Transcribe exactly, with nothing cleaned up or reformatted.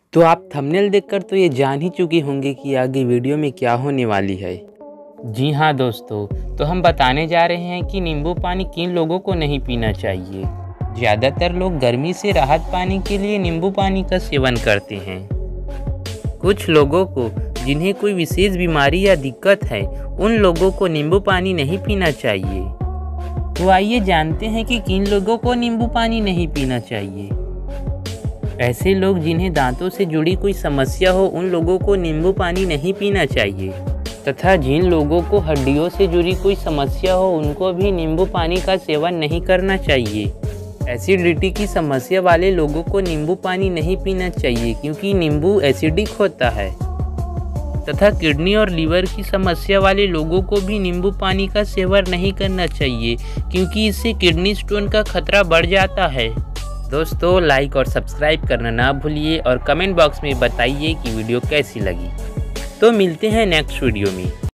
तो आप थंबनेल देखकर तो ये जान ही चुके होंगे कि आगे वीडियो में क्या होने वाली है। जी हाँ दोस्तों, तो हम बताने जा रहे हैं कि नींबू पानी किन लोगों को नहीं पीना चाहिए। ज़्यादातर लोग गर्मी से राहत पाने के लिए नींबू पानी का सेवन करते हैं। कुछ लोगों को जिन्हें कोई विशेष बीमारी या दिक्कत है, उन लोगों को नींबू पानी नहीं पीना चाहिए। तो आइए जानते हैं कि किन लोगों को नींबू पानी नहीं पीना चाहिए। ऐसे लोग जिन्हें दांतों से जुड़ी कोई समस्या हो, उन लोगों को नींबू पानी नहीं पीना चाहिए। तथा जिन लोगों को हड्डियों से जुड़ी कोई समस्या हो, उनको भी नींबू पानी का सेवन नहीं करना चाहिए। एसिडिटी की समस्या वाले लोगों को नींबू पानी नहीं पीना चाहिए, क्योंकि नींबू एसिडिक होता है। तथा किडनी और लीवर की समस्या वाले लोगों को भी नींबू पानी का सेवन नहीं करना चाहिए, क्योंकि इससे किडनी स्टोन का खतरा बढ़ जाता है। दोस्तों, लाइक और सब्सक्राइब करना ना भूलिए और कमेंट बॉक्स में बताइए कि वीडियो कैसी लगी। तो मिलते हैं नेक्स्ट वीडियो में।